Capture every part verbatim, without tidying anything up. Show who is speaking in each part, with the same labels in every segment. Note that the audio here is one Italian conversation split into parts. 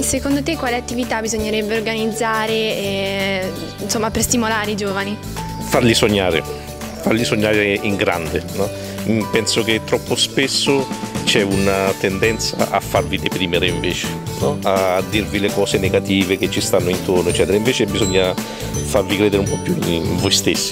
Speaker 1: Secondo te quali attività bisognerebbe organizzare eh, insomma, per stimolare i giovani?
Speaker 2: Farli sognare, farli sognare in grande, no? Penso che troppo spesso c'è una tendenza a farvi deprimere invece, no? A dirvi le cose negative che ci stanno intorno, eccetera. Invece bisogna farvi credere un po' più in voi stessi.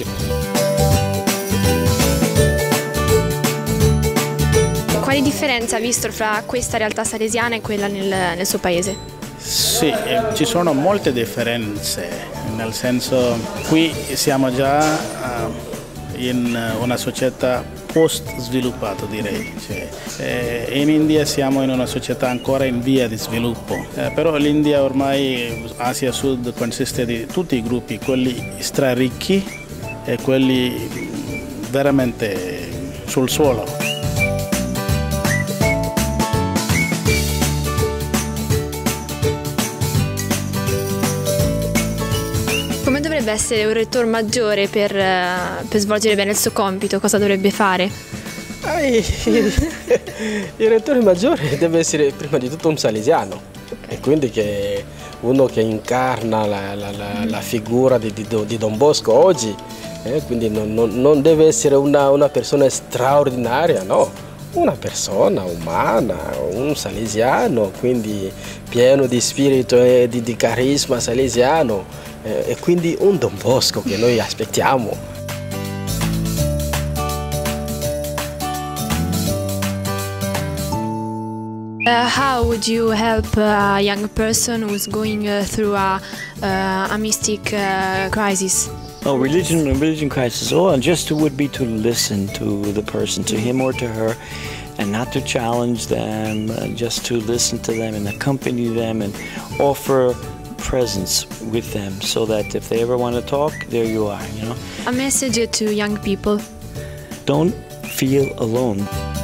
Speaker 1: Quali differenze ha visto fra questa realtà salesiana e quella nel, nel suo paese?
Speaker 3: Sì, eh, ci sono molte differenze, nel senso qui siamo già uh, in una società post-sviluppata, direi. Cioè, eh, in India siamo in una società ancora in via di sviluppo, eh, però l'India ormai, Asia Sud, consiste di tutti i gruppi, quelli straricchi e quelli veramente sul suolo.
Speaker 1: Come dovrebbe essere un rettore maggiore per, per svolgere bene il suo compito? Cosa dovrebbe fare?
Speaker 4: Ah, il rettore maggiore deve essere prima di tutto un salesiano, e quindi che uno che incarna la, la, la, la figura di, di, di Don Bosco oggi, eh, quindi non, non, non deve essere una, una persona straordinaria, no, una persona umana, un salesiano, quindi pieno di spirito e di, di carisma salesiano, eh, e quindi un Don Bosco che noi aspettiamo.
Speaker 1: Uh, how would you help a young person who's going uh, through a, uh, a mystic uh, crisis?
Speaker 5: Oh, religion, religion crisis. Oh, and just would be to listen to the person, to him or to her, and not to challenge them, uh, just to listen to them and accompany them and offer presence with them, so that if they ever want to talk, there you are, you know.
Speaker 1: A message to young people.
Speaker 5: Don't feel alone.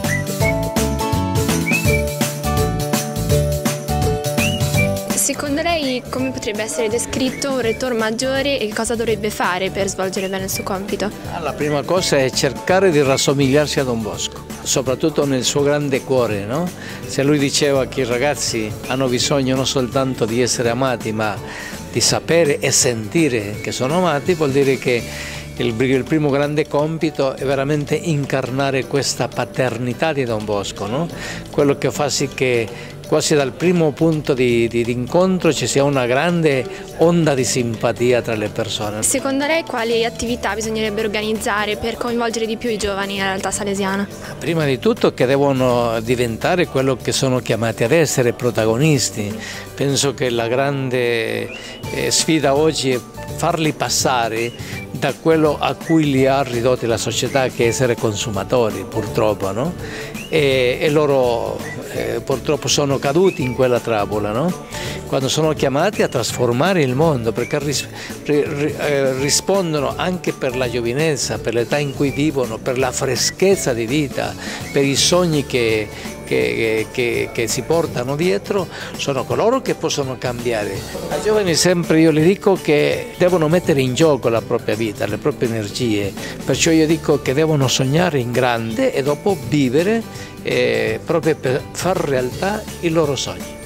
Speaker 1: Secondo lei come potrebbe essere descritto un rettore maggiore e cosa dovrebbe fare per svolgere bene il suo compito?
Speaker 6: La prima cosa è cercare di rassomigliarsi a Don Bosco, soprattutto nel suo grande cuore, no? Se lui diceva che i ragazzi hanno bisogno non soltanto di essere amati, ma di sapere e sentire che sono amati, vuol dire che il, il primo grande compito è veramente incarnare questa paternità di Don Bosco, no? Quello che fa sì che quasi dal primo punto di, di, di incontro ci sia una grande onda di simpatia tra le persone.
Speaker 1: Secondo lei quali attività bisognerebbe organizzare per coinvolgere di più i giovani nella realtà salesiana?
Speaker 6: Prima di tutto che devono diventare quello che sono chiamati ad essere, protagonisti. Penso che la grande eh, sfida oggi è farli passare da quello a cui li ha ridotti la società, che è essere consumatori, purtroppo, no? E, e loro eh, purtroppo sono caduti in quella trappola, no? Quando sono chiamati a trasformare il mondo, perché ris, ri, ri, eh, rispondono anche per la giovinezza, per l'età in cui vivono, per la freschezza di vita, per i sogni che, che, che, che si portano dietro, sono coloro che possono cambiare. Ai giovani sempre io gli dico che devono mettere in gioco la propria vita, le proprie energie, perciò io dico che devono sognare in grande e dopo vivere eh, proprio per far realtà i loro sogni.